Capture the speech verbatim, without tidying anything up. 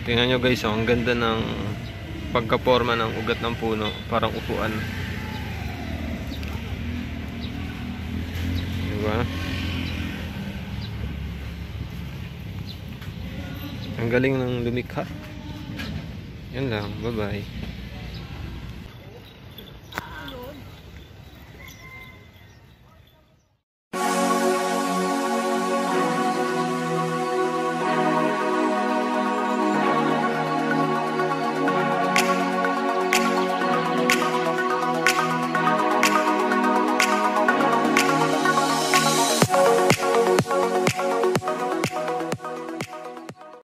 Tingnan nyo guys, oh, ang ganda ng pagkaporma ng ugat ng puno, parang upuan. Diba? Ang galing ng lumikha. Yan lang, bye bye.